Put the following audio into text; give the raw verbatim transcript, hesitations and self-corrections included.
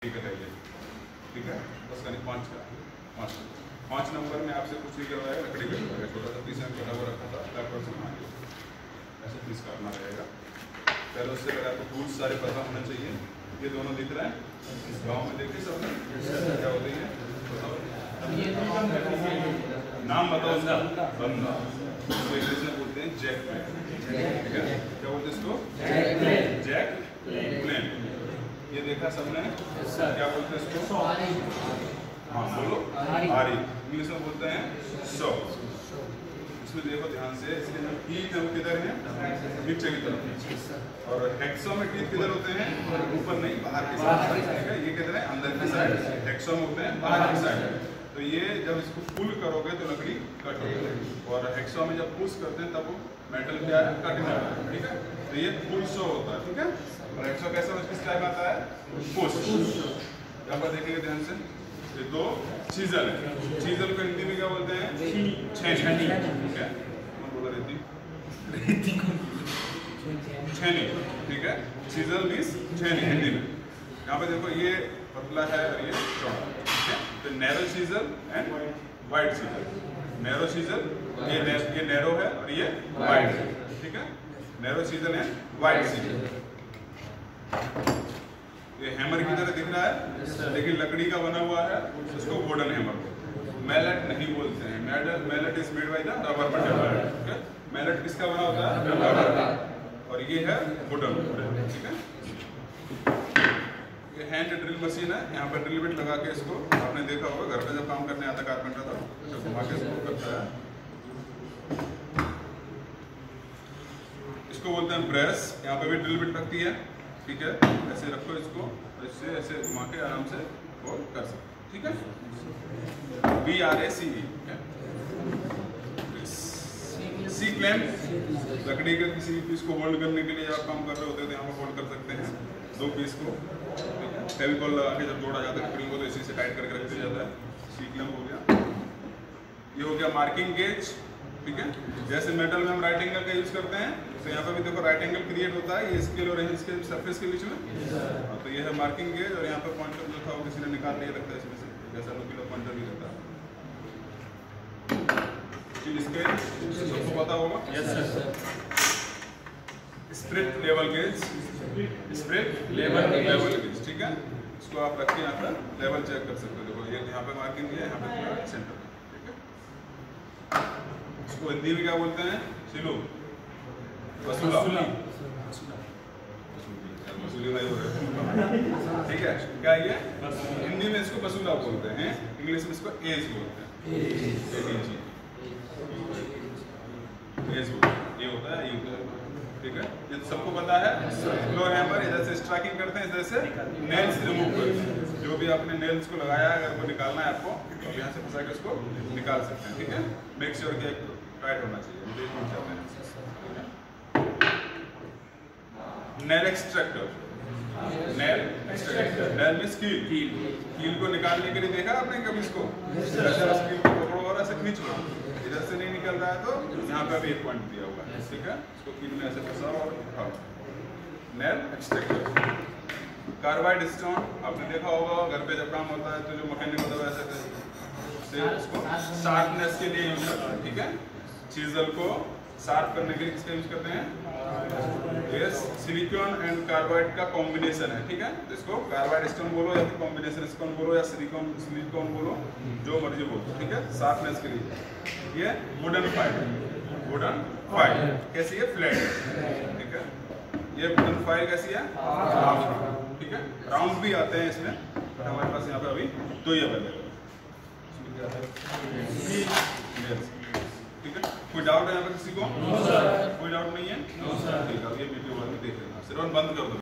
ठीक है ठीक है बस कहीं पाँच का पाँच पाँच नंबर में आपसे कुछ नहीं करवाएगा, लकड़ी का करवाएगा। छोटा सा पीस में कटा हुआ रखा था लैपटॉप से बना के ऐसे पीस काटना रहेगा। पहले उससे पहले आपको टूल्स सारे पता होना चाहिए। ये दोनों दिख रहे हैं गाँव में, देखिए सब क्या होती है नाम बताओ उसका। बंदा इसको इंग्लिश में बोलते हैं जैक प्लेन, ठीक है क्या बोलते हैं इसको? Jack plane. ये देखा सबने? क्या बोलते हैं इसको? हाँ बोलो, आरी। इंग्लिश में बोलते हैं सौ। इसमें देखो ध्यान से, इसके जो टीथ है वो किधर है? नीचे की तरफ। और हेक्सो में टीथ किधर होते हैं? ऊपर नहीं, बाहर की साइड, ठीक है। ये किधर है? अंदर की साइड। हेक्सो में होते हैं बाहर की साइड। तो ये जब इसको पुल करोगे तो लकड़ी कट हो जाएगी, और हेक्सो में जब पुश करते हैं तब वो मेटल क्या है? कट जाता है, ठीक है। तो ये पुल शो होता है, ठीक है। और हेक्सो कैसा किस टाइप आता है? पुश। यहाँ पर देखिए ध्यान से, ये दो चीजल है। चीजल को हिंदी में क्या बोलते हैं? छेनी, ठीक है। कौन बोला रेती? रेती को छेनी, ठीक है। चीजल मीन्स छेनी हिंदी में। यहाँ पे देखो ये पतला है और ये चौड़ा, ठीक है। तो narrow chisel and wide chisel. Narrow chisel ये ने, ये नैरो है और ये वाइड है, ठीक है। Narrow chisel and wide chisel. ये हैमर की तरह दिख रहा है, लेकिन लकड़ी का बना हुआ है, उसको वुडन हैमर। मैलेट नहीं बोलते हैं। Mallet mallet is made by the rubber material, ठीक है। मैलेट किसका बना होता है? रबर का। और ये है वुडन, ठीक है। ये हैंड ड्रिल मशीन है। यहाँ पर ड्रिल बिट लगा के इसको, आपने देखा होगा घर पे जब काम करने आता कारपेंटर था तो घुमा के इसको करता है। इसको बोलते हैं ब्रेस। यहाँ पे भी ड्रिल बिट लगती है, ठीक है। ऐसे रखो इसको, इससे ऐसे घुमा के आराम से होल्ड कर सकते, ठीक है। B R A C E C clamp. लकड़ी के किसी पीस को होल्ड करने के लिए जब आप काम कर रहे होते हैं तो यहाँ पर होल्ड कर सकते हैं दो पीस को, ठीक है। फेविकॉल लगा के जब जोड़ा जाता है लकड़ी को तो इसी से टाइट करके रख दिया जाता है। सी क्लैंप हो गया। ये हो गया मार्किंग गेज, ठीक है। जैसे मेटल में हम राइट एंगल का यूज करते हैं, तो यहाँ पे भी देखो राइट एंगल क्रिएट होता है, ये स्केल और इसके सरफेस के बीच में। तो ये है मार्किंग गेज। और यहाँ पे पॉइंटर जो था वो किसी ने निकाल लिया लगता है इसमें से, जैसा नुकीला पॉइंटर भी रहता है। स्केल सबको पता होगा। Yes sir. Spirit level gauge, spirit level level gauge, ठीक है। इसको आप रख के यहाँ पर लेवल चेक कर सकते हो। देखो ये यहाँ पे मार्किंग है, यहाँ पे सेंटर, ठीक है। इसको हिंदी में क्या बोलते हैं? सिलो, वसूला, वसूली भाई हो रहे, ठीक है। क्या ये हिंदी में इसको वसूला बोलते हैं, इंग्लिश में इसको एज बोलते हैं। एज ये होता है, ये होता है, ठीक है। ये सबको पता है। फ्लोर हैमर इधर से स्ट्राइकिंग करते हैं, इधर से नेल्स रिमूव करते हैं। जो भी आपने नेल्स को लगाया है अगर वो निकालना है आपको तो यहाँ से फंसा के उसको निकाल सकते हैं, ठीक है। मेक श्योर कि टाइट होना चाहिए। Nail extractor, nail extractor, nail means कील। कील को निकालने के लिए देखा आपने कभी इसको? ऐसे कील को पकड़ो और ऐसे खींच लो, इधर से नहीं निकल रहा है तो यहाँ पे भी एक पॉइंट दिया हुआ है, ठीक है। इसको कील में ऐसे फंसाओ और उठाओ। Nail extractor. कार्बाइड स्टोन आपने देखा होगा घर पे जब काम होता है तो जो मैकेनिक होता है ऐसे उसको शार्पनेस के लिए यूज करते हैं, ठीक है। चीजल को शार्प करने के लिए किसका यूज करते हैं? यस, सिलिकॉन एंड कार्बाइड का कॉम्बिनेशन है, ठीक है। तो इसको कार्बाइड स्टोन बोलो या फिर कॉम्बिनेशन स्टोन बोलो या सिलिकॉन सिलिकॉन बोलो, जो मर्जी बोलो, ठीक है। शार्पनेस के लिए ये वुडन फाइल, वुडन फाइल कैसी है? फ्लैट, ठीक है। ये वुडन फाइल कैसी है? हाफ, ठीक है। राउंड भी आते हैं इसमें, बट हमारे पास यहाँ पे अभी दो ही अवेलेबल है, ठीक है। कोई डाउट है यहाँ पे किसी को? कोई डाउट नहीं है? ठीक है, ये वीडियो बाद में देख लेना। सिर्फ बंद कर दो।